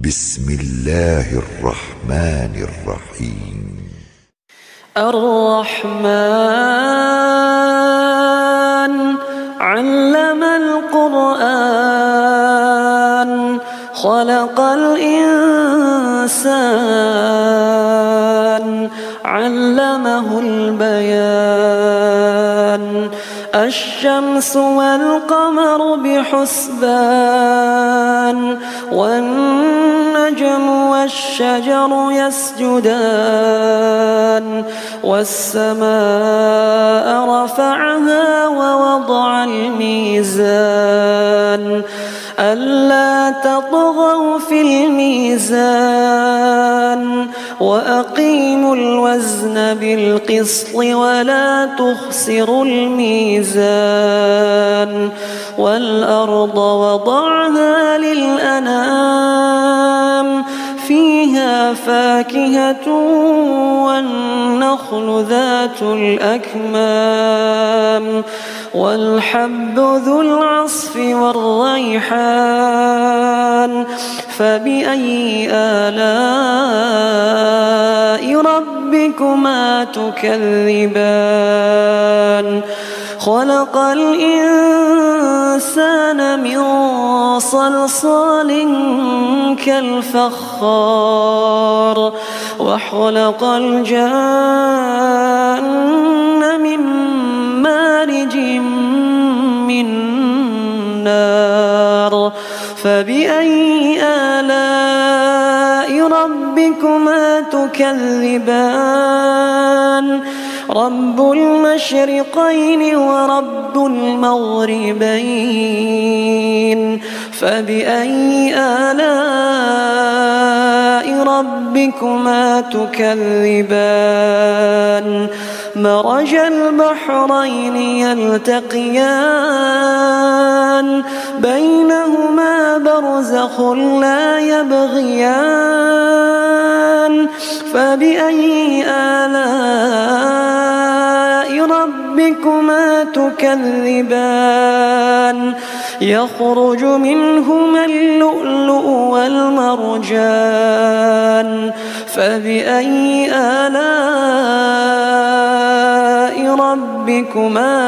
بسم الله الرحمن الرحيم. الرحمن علم القرآن خلق الإنسان علمه البيان. الشمس والقمر بحسبان والنجم والشجر يسجدان والسماء رفعها ووضع الميزان ألا تطغوا في الميزان وأقيموا الوزن بالقسط ولا تخسروا الميزان. والأرض وضعها للأنام فيها فاكهة والنخل ذات الأكمام والحب ذو العصف والريحان. فبأي آلاء ربكما تكذبان؟ خلق الإنسان من صلصال كالفخار وخلق الجان من مارج من نار. فبأي آلاء ربكما تكذبان؟ رب المشرقين ورب المغربين. فبأي آلاء ربكما تكذبان؟ مرج البحرين يلتقيان بينهما برزخ لا يبغيان. فبأي آلاء ربكما تكذبان؟ يخرج منهما اللؤلؤ والمرجان. فبأي آلاء ربكما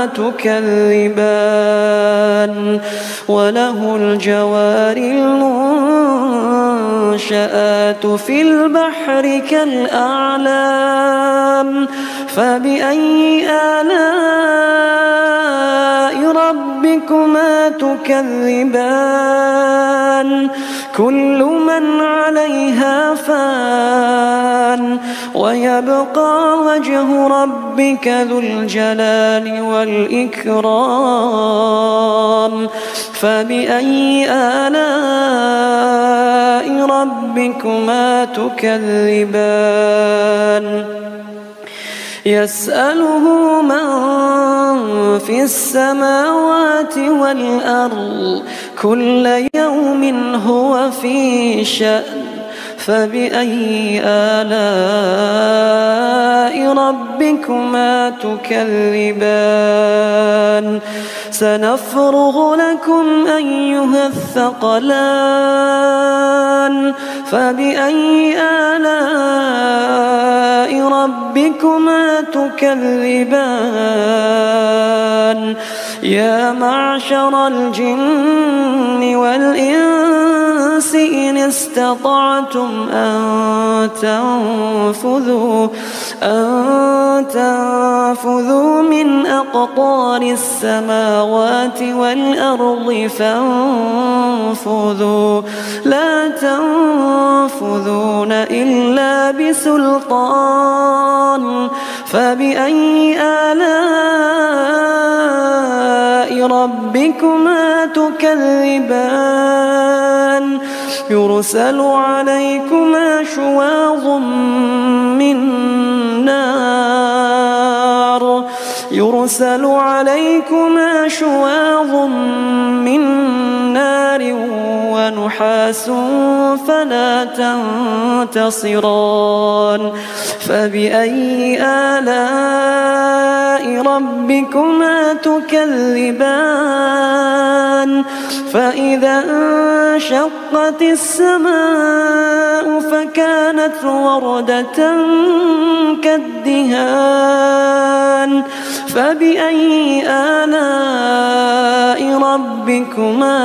تكذبان؟ وله الجوار المنشآت في البحر كالأعلام. فبأي آلاء ربكما تكذبان؟ كل من عليها فان ويبقى وجه ربك ذو الجلال والإكرام. فبأي آلاء ربكما تكذبان؟ يسأله من في السماوات والأرض كل يوم هو في شأن. فبأي آلاء ربكما تكذبان؟ سنفرغ لكم أيها الثقلان. فبأي آلاء ربكما تكذبان؟ يا معشر الجن والإنس إن استطعتم أن تنفذوا من أقطار السماوات والأرض فانفذوا لا تنفذون إلا بسلطان. فبأي آلاء ربكما تكذبان؟ يرسل عليكما شواظ من نار يرسل عليكما شواظ من نار ونحاس فلا تنتصران فبأي آلاء ربكما تكذبان فإذا انشقت السماء فكانت وردة كالدهان فبأي آلاء ربكما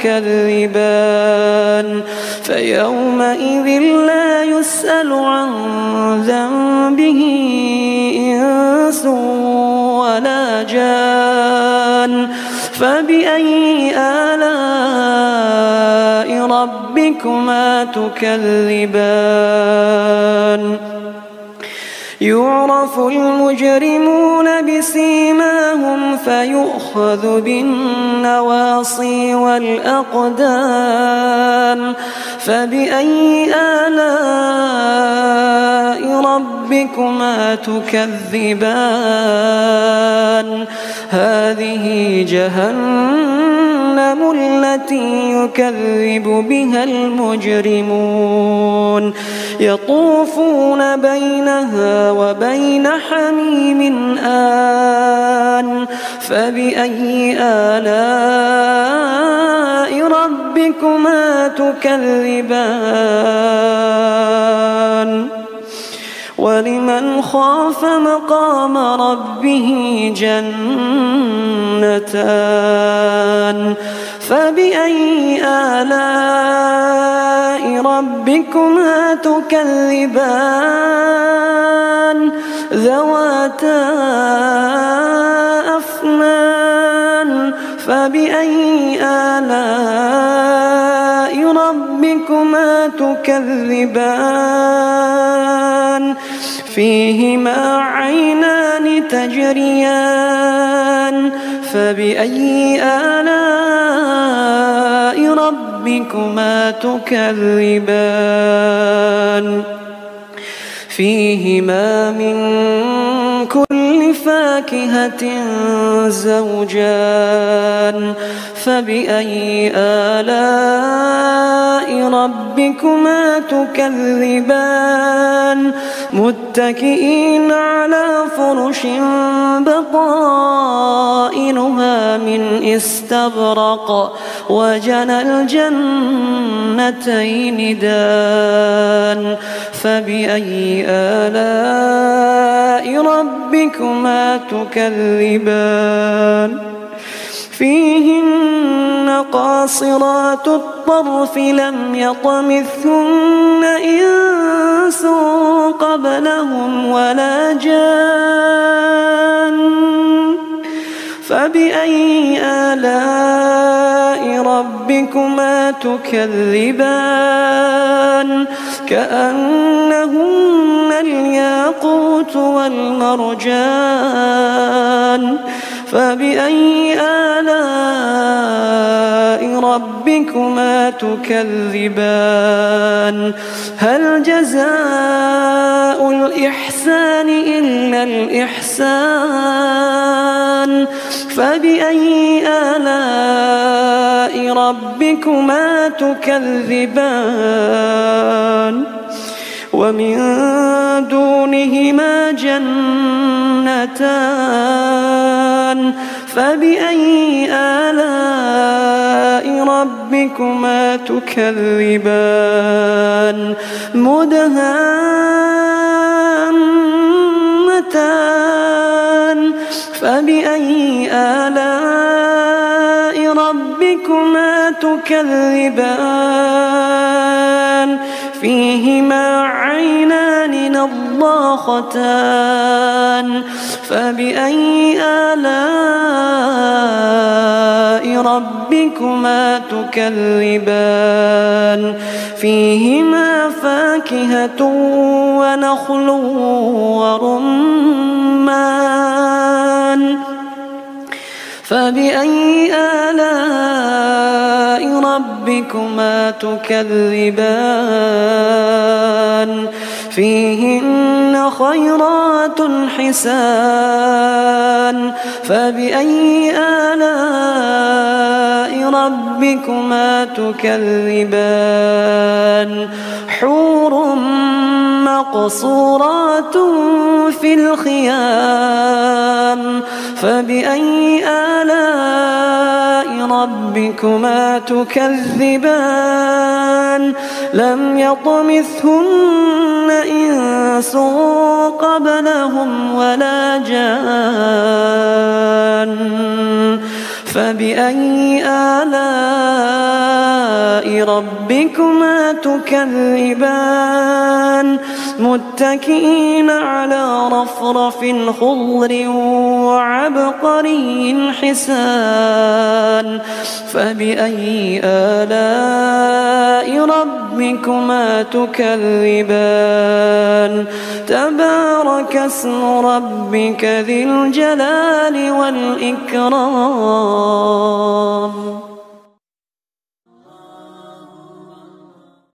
تكذبان فيومئذ لا يسأل عن ذنبه إنس ولا جان فبأي آلاء ربكما تكذبان يعرف المجرمون بسيماهم فيؤخذ بالنواصي والأقدام فبأي آلاء ربكما تكذبان هذه جهنم التي يكذب بها المجرمون يطوفون بينها وبين حميم آن فبأي آلاء ربكما تكذبان ولمن خاف مقام ربه جنتان فبأي آلاء ربكما تكذبان ذواتا أفنان فبأي آلاء ربكما تكذبان فيهما عينان تجريان فبأي آلاء ربكما تكذبان فيهما من كل فاكهة زوجان فبأي آلاء ربكما تكذبان متكئين على فرش بطائنها من استبرق وجنى الجنتين دان فبأي آلاء ربكما تكذبان فيهن قاصرات الطرف لم يطمثهن إنس قبلهم ولا جان فبأي آلاء ربكما تكذبان كأنهن الياقوت والمرجان فبأي آلاء ربكما تكذبان هل جزاء الإحسان إلا الإحسان فبأي آلاء ربكما تكذبان ومن دونهما جنتان فبأي آلاء ربكما تكذبان مدهامتان فبأي آلاء ربكما تكذبان فيهما عينان نضاختان فبأي آلاء ربكما تكذبان فيهما فاكهة ونخل ورمان فبأي آلاء ربكما تكذبان فيهن خيرات حسان فبأي آلاء ربكما تكذبان حور مقصورات في الخيام فبأي آلاء ربكما تكذبان لم يطمثهن إنس قبلهم ولا جان فبأي آلاء ربكما تكذبان متكئين على رفرف خضر وعبقري حسان فبأي آلاء ربكما تكذبان تبارك اسم ربك ذي الجلال والإكرام